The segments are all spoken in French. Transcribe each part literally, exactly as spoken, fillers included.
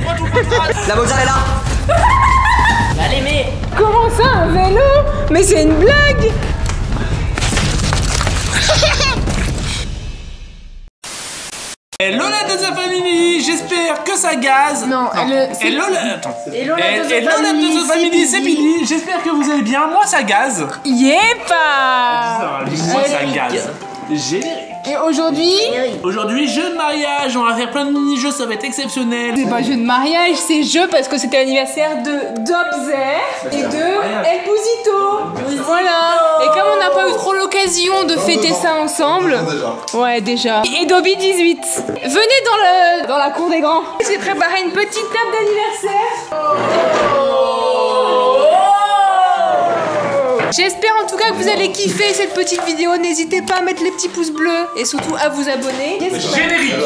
droite, tout droit, tout droit. La mozzarella. Allez, mais. Comment ça, un vélo? Mais c'est une blague. Hello la Deuxième Family, j'espère que ça gaze. Non, elle. Hello la... Attends. Hello la Deuxième Hello la Family, Deuxième Family, c'est Billy. J'espère que vous allez bien. Moi ça gaze. Yepa. Moi ça gaze. Générique. Et aujourd'hui, Aujourd'hui, jeu de mariage, on va faire plein de mini-jeux, ça va être exceptionnel. c'est pas jeu de mariage, c'est jeu parce que c'était l'anniversaire de Dobzer et de El Pusito. Voilà. Et comme on n'a pas eu trop l'occasion de fêter ça ensemble, ouais déjà. Et Dobby dix-huit. Venez dans le dans la cour des grands. J'ai préparé une petite table d'anniversaire. J'espère en tout cas que vous allez kiffer cette petite vidéo. N'hésitez pas à mettre les petits pouces bleus et surtout à vous abonner. Générique.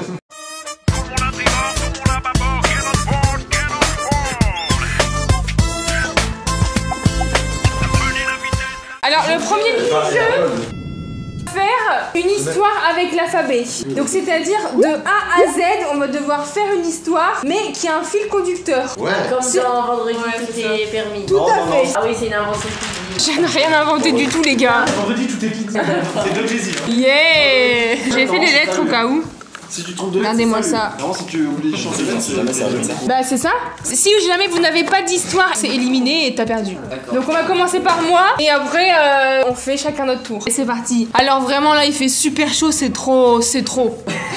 Alors le premier mini-jeu, faire une histoire avec l'alphabet. Donc c'est-à-dire de A à Z, on va devoir faire une histoire, mais qui a un fil conducteur. Ouais. Comme Sur- dans Vendredi, Ouais, tout c'est ça. est permis. Tout à fait. Ah oui, c'est une invention qui Je n'ai rien inventé du tout les gars. Vendredi, tout est pizza. C'est deux plaisirs. Yeah. J'ai fait les lettres au cas où. Si tu te trompes de Regardez-moi ça. Vraiment, si tu oublies de changer, c'est jamais ça. Bah c'est ça. Si jamais vous n'avez pas d'histoire, c'est éliminé et t'as perdu. Donc on va commencer par moi et après euh, on fait chacun notre tour. Et c'est parti. Alors vraiment là il fait super chaud, c'est trop, c'est trop.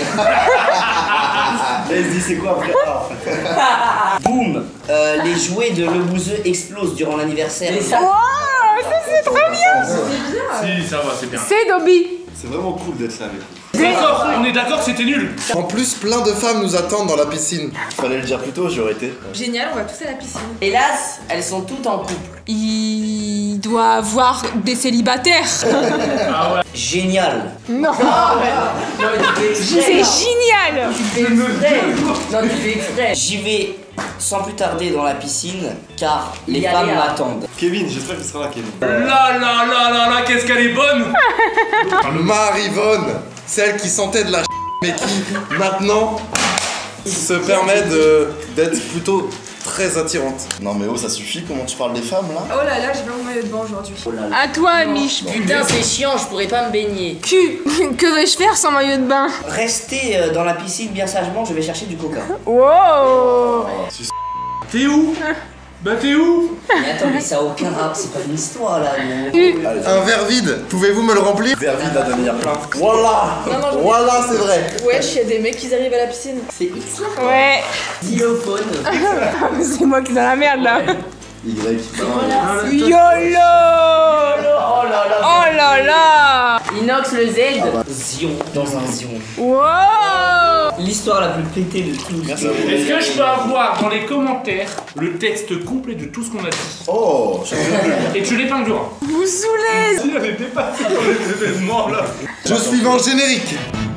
Elle se dit, c'est quoi après? Boum. Euh, les jouets de Le Bouzeux explosent durant l'anniversaire. Wow, ça c'est trop bien. Si, ça va, c'est bien. C'est Dobby. C'est vraiment cool d'être là avec vous. D'accord, on est d'accord que c'était nul. En plus, plein de femmes nous attendent dans la piscine. Fallait le dire plus tôt, j'aurais été. Génial, on va tous à la piscine. Hélas, elles sont toutes en couple. Il doit avoir des célibataires. Génial. Non, Non, mais tu fais exprès. c'est non. génial. Tu fais exprès. Non, tu fais exprès. J'y vais sans plus tarder dans la piscine, car les Y femmes aller, hein. m'attendent. Kevin, j'espère que tu seras là, Kevin. Là là là là là, qu'est-ce qu'elle est bonne. Marivonne, celle qui sentait de la ch... mais qui, maintenant, se permet de- d'être plutôt très attirante. Non, mais oh, ça suffit, comment tu parles des femmes là? Oh là là, j'ai pas mon maillot de bain aujourd'hui. Oh là là. À toi, Mich. Putain, c'est chiant, je pourrais pas me baigner. Cul. Que vais-je faire sans maillot de bain? Restez euh, dans la piscine bien sagement, je vais chercher du coca. Wow. T'es où? Bah t'es où? Mais attends, mais ça a aucun rap, c'est pas une histoire là. gros. Un verre vide, pouvez-vous me le remplir? Verre vide à devenir plein. Voilà. Non, non, j'en ai- Voilà, c'est vrai. Wesh, y'a des mecs qui arrivent à la piscine. C'est X là. Ouais. Xylophone. C'est moi qui suis dans la merde là. Y. YOLO. Oh là là. Oh là là. Inox le Z. Zion dans un zion. Wow. L'histoire la plus pétée de tous. Merci à vous. Est-ce que je peux avoir dans les commentaires le texte complet de tout ce qu'on a dit? Oh, j'ai Et tu l'épingleras. Vous saoulez. Il avait dépassé dans les événements là. Jeu suivant, générique.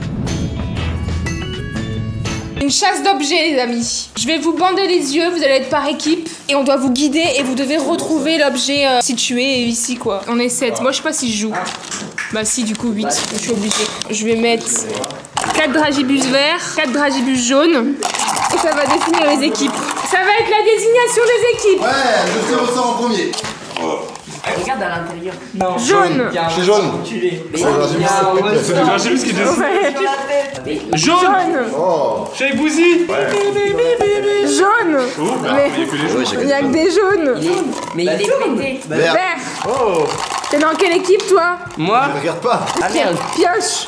Une chasse d'objets, les amis. Je vais vous bander les yeux, vous allez être par équipe et on doit vous guider et vous devez retrouver l'objet euh, situé ici quoi. On est sept. Moi je sais pas si je joue. Bah si, du coup huit. Je suis obligée. Je vais mettre quatre dragibus verts, quatre dragibus jaunes et ça va définir les équipes. Ça va être la désignation des équipes. Ouais, je tire au sort en premier. Regarde à l'intérieur. Non. Jaune. Je suis jaune. Enculé. Mais C'est dragibus. C'est déjà j'ai vu ce qui est Ouais. jaune. Jaune. Oh. Chez Bouzy. Jaune. Mais il n'y a que des jaunes. Mais il est pété. Vert. Vert. Oh. T'es dans quelle équipe toi? Moi. Regarde pas. Ah merde. Pioche.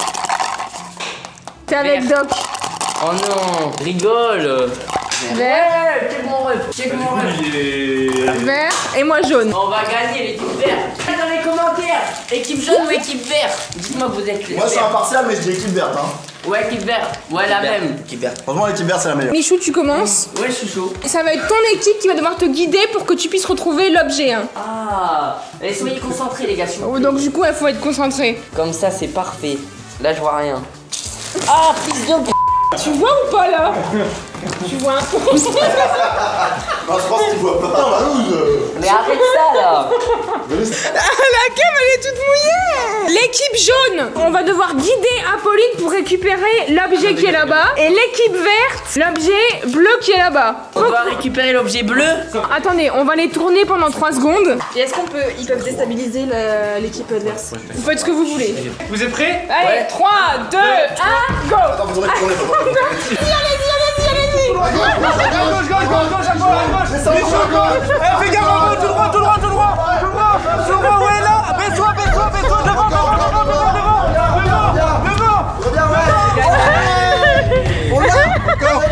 T'es avec Doc. Oh non. Rigole. Vert. Check mon ref. Check mon ref. Il est... Vert. Et moi jaune. On va gagner l'équipe verte. Dans les commentaires. Équipe jaune ou équipe verte. Dites-moi que vous êtes les Moi, je suis verts. impartial, mais je dis équipe verte. Hein. Ouais, équipe verte. Ouais, la même. Équipe verte. Franchement, l'équipe verte, c'est la meilleure. Michou, tu commences. Ouais, je suis chaud. Et ça va être ton équipe qui va devoir te guider pour que tu puisses retrouver l'objet. Hein. Ah. Allez, soyez concentrés, les gars. s'il vous plaît. Donc du coup, il faut être concentré. Comme ça, c'est parfait. Là, je vois rien. Ah, fils de p. Tu vois ou pas là? Tu vois un peu. Non, je pense qu'il voit pas. Mais arrête ça là. La cam elle est toute mouillée. L'équipe jaune, on va devoir guider Apolline pour récupérer l'objet qui est là-bas. Et l'équipe verte, l'objet bleu qui est là-bas. On doit récupérer l'objet bleu. Attendez, on va les tourner pendant trois secondes. Et est-ce qu'on peut. Ils peuvent déstabiliser la- l'équipe adverse? Vous faites ce que vous voulez. Vous êtes prêts? Allez, trois, deux, un, go. Attends, vous aurez tourné, Allez-y, allez-y, allez-y. Gauche, gauche, gauche, gauche, à gauche, à gauche. Les sur gauche. Eh, fais gaffe, en haut, tout droit, tout droit, tout droit. Tout droit, tout droit, ouais, là. Baisse-toi, baisse-toi, baisse-toi. Devant, devant, devant, devant, devant. Devant, devant. Reviens, ouais. On l'a. Encore.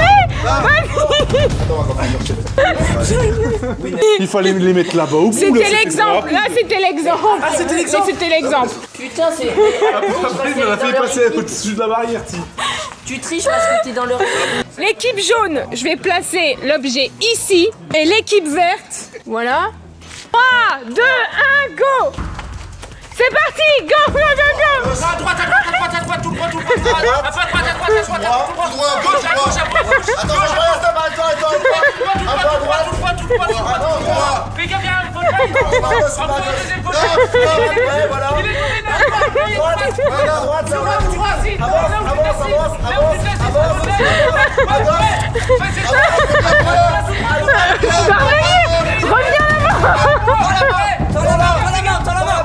Il fallait les mettre là-bas au bout. C'était l'exemple. Là, c'était l'exemple. Ah, c'était l'exemple. C'était l'exemple. Putain, c'est. Après, il m'a fait passer au-dessus de la barrière, tu. Tu triches parce que t'es dans le. L'équipe jaune, je vais placer l'objet ici. Et l'équipe verte, voilà. trois, deux, un, go. C'est parti. Go, go, go, go. À droite, à droite, à droite, à droite, tout droit, tout droit, tout droit. À droite, à droite, à droite, à droite, tout droit. Gauche, à gauche, à gauche. Attends, je regarde, attends, attends, attends, attends. Un peu à droite. Tout droit, tout droit, tout droit, tout droit. Fais gaffe, il y a un fauteuil. Un peu au deuxième fauteuil. Ouais, voilà. Il est tombé là. Il est Droite, tombé. ouais, là, droite, là, droite. Tu vois, si. Avance, avance, avance, avance, Reviens là-bas. Tends la main, tends la main, tends la main.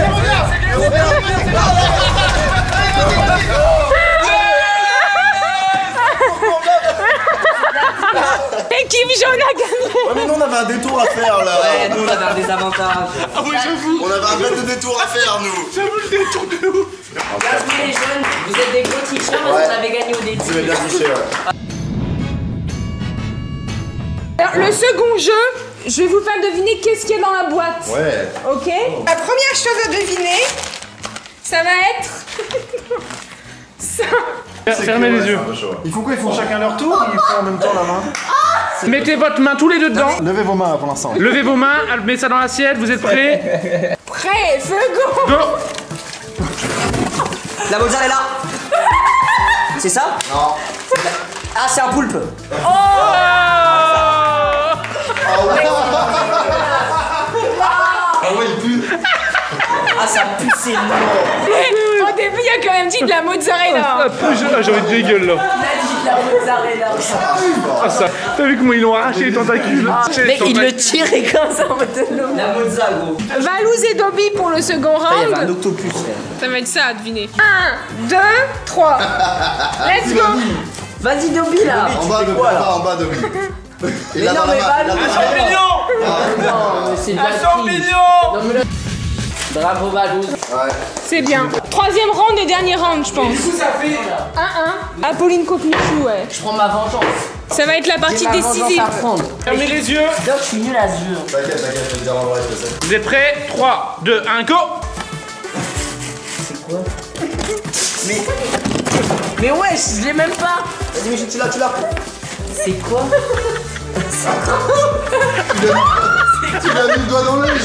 L'équipe jaune a gagné. Ouais, mais nous, on avait un détour à faire, là. Ouais, nous on avait un désavantage. Ah oui, j'avoue. On avait un bête de détour à faire, nous. J'avoue le détour de ouf. Là, vous les jeunes, vous êtes des gros tricheurs, mais Ouais. vous avez gagné au début. Vous avez bien triché, ouais. Alors, le second jeu, je vais vous faire deviner qu'est-ce qu'il y a dans la boîte. Ouais. Ok. La première chose à deviner, ça va être ça. Fermez les yeux. Ils font quoi? Ils font chacun leur tour ou ils font en même temps la main? Mettez votre main tous les deux dedans. Levez vos mains pour l'instant. Levez vos mains, mettez ça dans l'assiette, vous êtes prêts? Prêt, feu, go. Go. La mozzarella. C'est ça? Non. Ah, c'est un poulpe. Ah ouais, il pue. Ah, ça pue, c'est mort. Au début, il a quand même dit de la mozzarella. J'ai envie de dégueule là. Il a dit de la mozzarella. Ah ça. T'as vu comment ils l'ont arraché les tentacules? Mec, il le tire et comme ça en mode de l'eau. La mozza, gros. Valouz et Dobby pour le second Il y avait un round. octopus. Ça va être ça à deviner. un, deux, trois. Let's go. Vas-y, Dobby là. En bas de quoi, là? en bas de oui. Il Mais a non, dans la mais main. va, il a dans nous. la main. Champignon. Non, mais c'est de la Un triche. champignon. Non, mais là- Bravo, Valouz. Ouais. C'est bien. Troisième round et dernier round, je pense. Du coup ça fait. un un. Apolline contre Michou, ouais. Je prends ma vengeance. Ça va être la J'ai partie ma vengeance décisive. à prendre. Fermez les yeux. Doc, je suis nul à ce jeu. T'inquiète, t'inquiète, je vais te dire en vrai ce que c'est. Vous êtes prêts? trois, deux, un, go. C'est quoi? Mais. Mais ouais, je l'ai même pas. Vas-y, Michel, tu l'as, tu l'as. C'est quoi? Tu lui as mis le doigt dans l'œil.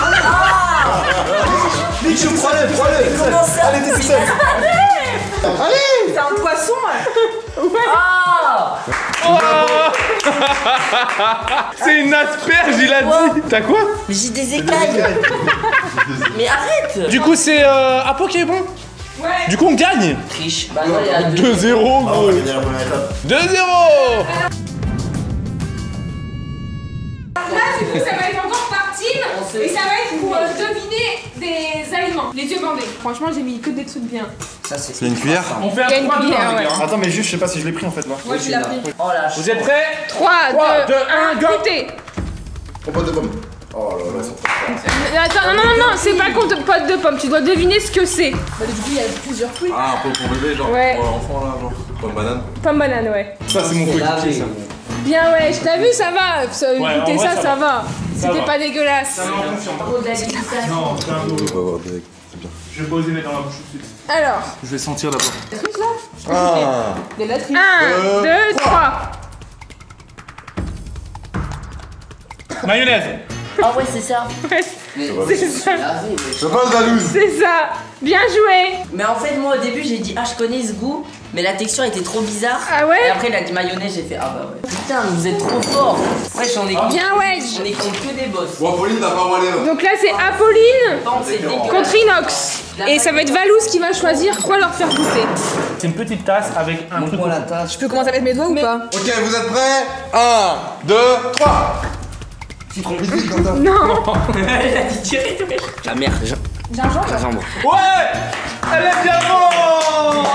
Michel, prends-le, prends-le. Comment ça? Allez, t'es tout seul. Allez. C'est un poisson, ouais. Ah! C'est une asperge, il a dit. T'as quoi? Mais j'ai des écailles. Mais arrête. Du coup c'est euh, Apo qui est bon. Ouais. Du coup on gagne. Triche. Bah non, il y a deux. deux zéro Ah, on gros. va gagner la première étape. deux zéro. Là, du coup, ça va être encore par team. Et ça va être pour euh, deviner des aliments. Les yeux bandés. Franchement, j'ai mis que des trucs bien. Ça, c'est. C'est une cuillère. On fait un Il y a une trois deux cuillère, les ouais. gars. Attends, mais juste, je sais pas si je l'ai pris en fait là. Moi, tu l'as pris. Oh la Vous êtes prêts? trois, Trois, deux, deux, un, un, go. goûtez. Compote de pommes. Oh là là, ils sont trop forts. Attends, non, non, non, c'est pas contre pote de pomme. Tu dois deviner ce que c'est. Bah, du coup, il y a plusieurs fruits. Ah, un peu pour bébé, genre. Ouais. Pour enfant là, genre. Comme banane. Pomme banane, ouais. Ça c'est mon coéquipier ça. Bien, ouais, je t'ai vu, ça va. Ça, Ouais, en goûter vrai, ça, ça ça va. va. C'était va. pas dégueulasse. Ça me rend confiant. Trop de la glissade. Non, c'est un nouveau. On va avoir des- c'est bien. Je vais pas oser mettre dans la bouche tout de suite. Alors, Je vais sentir d'abord. Ah. De la triche. un, deux, trois. Mayonnaise. Ah ouais, c'est ça. C'est ça. Lavé, ouais. Je passe la loose. C'est ça. Bien joué. Mais en fait, moi au début, j'ai dit, ah, je connais ce goût. Mais la texture était trop bizarre. Ah ouais? Et après, il a dit mayonnaise, j'ai fait ah bah ouais. Putain, mais vous êtes trop forts. Ouais, j'en ai Bien ouais. On est contre que des boss. Bon, Pauline, t'as pas voilé. Donc là, c'est Apolline Par contre, c'est dégueulasse. contre Inox. Et ça va être Valouz qui va choisir quoi leur faire goûter. C'est une petite tasse avec un truc. Montre-moi la tasse. Je peux commencer à mettre mes doigts ou pas? Ok, vous êtes prêts? un, deux, trois. Citron vite vite, Quentin. Non. Elle a dit tirer tout. La merde. Gingembre. Gingembre. Ouais. Elle est bien bonne.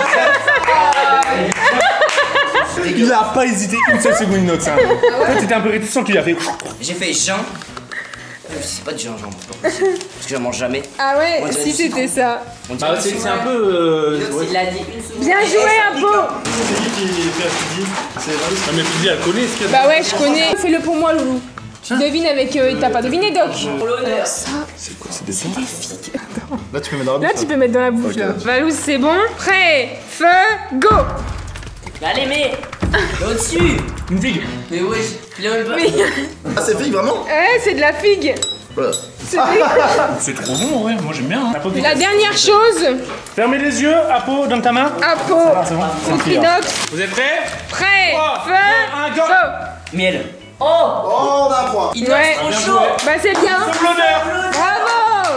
Il a pas hésité une seule seconde, Inox. Hein. En fait, c'était un peu réticent qu'il a fait. J'ai fait gin. Euh, C'est pas du gingembre, c'est pas possible. Parce que j'en mange jamais. Ah ouais, On dirait si du c'était citron. ça. On dirait Bah, du c'est citron. c'est un peu. Euh, ouais. Il a dit une seconde. Bien joué, Apo. C'est qui qui fait la Pidi? C'est Valou. Ah, mais Pidi, elle connaît ce qu'il y a. Bah ouais, je connais. Fais-le pour moi, Loulou. Tu devines avec. Euh, T'as pas deviné, Doc? Pour l'honneur. C'est quoi? C'est des sons? Là, tu peux mettre dans la Là, bouche. tu peux mettre dans la bouche. Ok. Là. Valouz, c'est bon. Prêt, feu, go. Allez, mais au-dessus. Une figue. Mais wesh, Léon il va. Ah, c'est figue, vraiment? Ouais, c'est de la figue. Voilà. C'est trop bon, ouais. Moi, j'aime bien. Hein. Apo, La dernière chose, fermez les yeux, Apo, donne ta main. Apo C'est bon. contre Inox. Vous êtes prêts? Prêt, Trois, feu, un, go. go. Miel. Oh. Oh, on a un point. Il Ouais. trop Bien chaud. joué. Bah c'est bien. Sauve l'honneur. Bravo.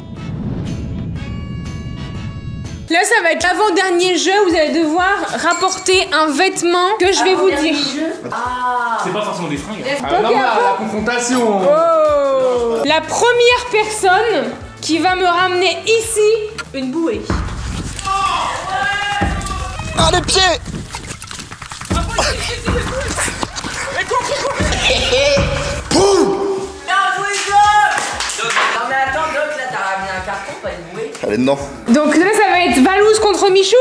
Là, ça va être l'avant-dernier jeu. Vous allez devoir rapporter un vêtement que je vais vous dire. Ah. C'est pas forcément des fringues. Ok, Ah, non, Apo. la confrontation. Oh. La première personne qui va me ramener ici une bouée. Ah, les pieds! Bien joué, Doc. Non mais attends, Doc, là t'as ramené un carton, pas une bouée. Allez, dedans. Donc là, ça va être Valouz contre Michou.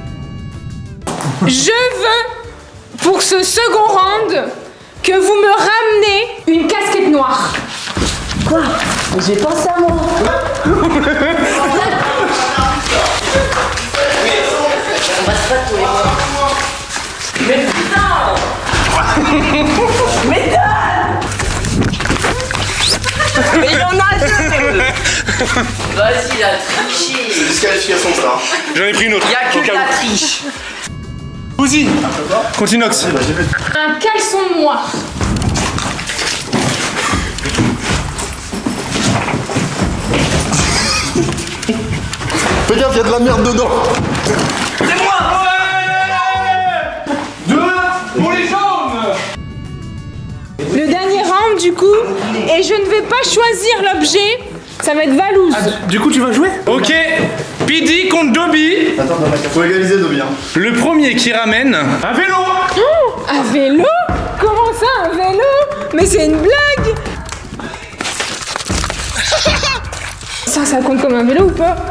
Je veux, pour ce second round, que vous me ramenez une casquette noire. Quoi? J'ai pensé à moi. On passe pas tous les mois. Mais putain. Mais donne. Mais il en a deux. Vas-y, il a triché. C'est disqualification, ça. J'en ai pris une autre. Il y a Au que cas de la où. triche. Ouzi. Continox. Bah, j'ai fait. Un caleçon noir. Fais gaffe, y'a de la merde dedans. C'est moi. Ouais. Deux pour les jaunes. Le dernier round, du coup, et je ne vais pas choisir l'objet. Ça va être Valouz. Du coup, tu vas jouer? Ok. Pidi contre Dobby. Attends, faut égaliser, Dobby. Hein. Le premier qui ramène un vélo. Oh, un vélo? Comment ça, un vélo? Mais c'est une blague. Ça, ça compte comme un vélo ou pas?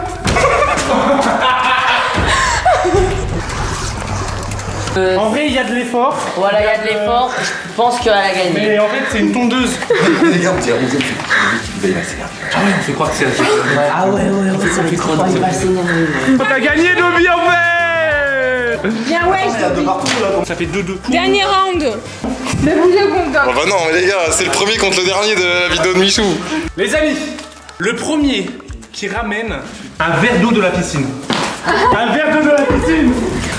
En vrai, il y a de l'effort. Voilà, il y a de l'effort. Je pense qu'elle a gagné. Mais en fait, c'est une tondeuse. Regarde, tiens, on s'est Ah ouais, on fait croire que c'est la Ah ouais, ouais, ouais, ça fait trop de T'as gagné, Dobby, en fait. Bien ouais, Il y a de partout, là. Ça fait deux deux. dernier round. Le bouillon content. Oh bah non, mais les gars, c'est le premier contre le dernier de la vidéo de Michou. Les amis, le premier qui ramène un verre d'eau de la piscine. Un verre d'eau de la piscine.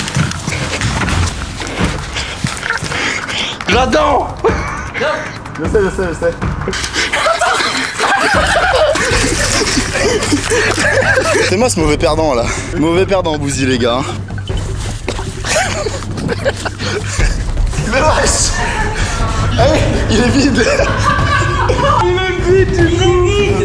J'adore. Je sais, je sais, je sais. C'est moi ce mauvais perdant là. Mauvais perdant, Bouzy, les gars. Mais wesh! Hey, il est vide! Il est vite, il est vide.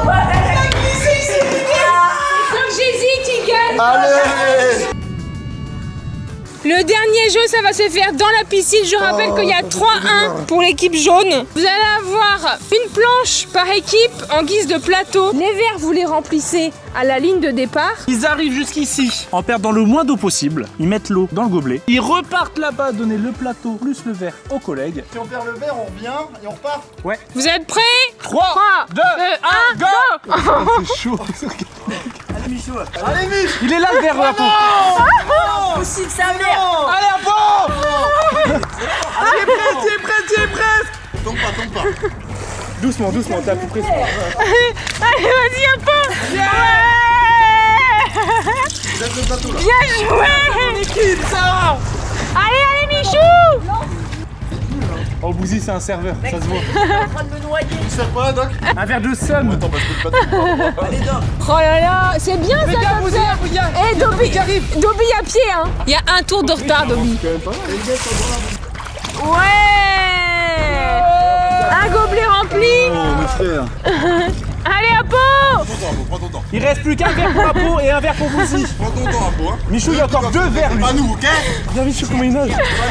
Donc j'hésite, il gagne. Allez! Le dernier jeu, ça va se faire dans la piscine. Je rappelle qu'il y a trois un pour l'équipe jaune. Vous allez avoir une planche par équipe en guise de plateau. Les verres, vous les remplissez à la ligne de départ. Ils arrivent jusqu'ici en perdant le moins d'eau possible. Ils mettent l'eau dans le gobelet. Ils repartent là-bas donner le plateau plus le verre aux collègues. Si on perd le verre, on revient et on repart. Ouais. Vous êtes prêts? trois, deux, un, go. C'est chaud. Allez, Michou. Allez, Mich. Il est là le verre, Apo. Possible, sa mère. Allez, Apo. Tu es prêt, tu es prêt, tu es prêt. Tombe pas, tombe pas. Doucement, doucement, t'as plus pression. Allez, vas-y, un peu. Laisse le plateau là. Bien joué. L'équipe, ça. Allez, allez, Michou. Oh, Bouzy, c'est un serveur, ça se voit. en train de me noyer. Tu sers quoi là, Doc? Un verre de somme. Attends, parce que le plateau. Allez, Doc. Oh là là, c'est bien ça Regarde, comme Bouzy, ça. regarde. Eh, Dobby, Dobby à pied, hein. Il y a un tour de retard, Dobby. Ouais. Un gobelet rempli. Oh, mon frère. Allez, à peau. Prends ton temps, Apo, prends ton temps. Il reste plus qu'un verre pour Apo et un verre pour Bouzy. Prends ton temps, Apo, hein. Michou, il y a encore deux verres, lui. Pas nous, ok? Regarde Michou, comment il nage.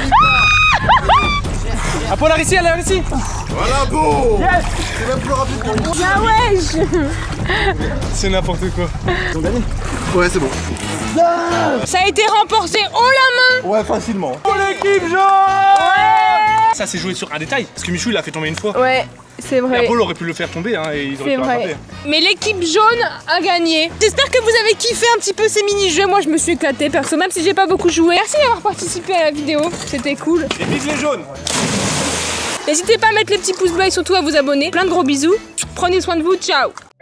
Apo, là, ici, elle est ici. Voilà, Apo. Yes. C'est même plus rapide que nous. Ah wesh. C'est n'importe quoi. Ouais, c'est bon. Ça a été remporté haut la main. Ouais, facilement. Oh, l'équipe jaune. Ouais. Ça, c'est joué sur un détail. Parce que Michou, il l'a fait tomber une fois. Ouais, c'est vrai. Paul aurait pu le faire tomber, hein, et ils auraient C'est pu vrai. rattraper. Mais l'équipe jaune a gagné. J'espère que vous avez kiffé un petit peu ces mini-jeux. Moi, je me suis éclatée perso, même si j'ai pas beaucoup joué. Merci d'avoir participé à la vidéo. C'était cool. Et vive les jaunes. N'hésitez pas à mettre les petits pouces bleus et surtout à vous abonner. Plein de gros bisous. Prenez soin de vous. Ciao.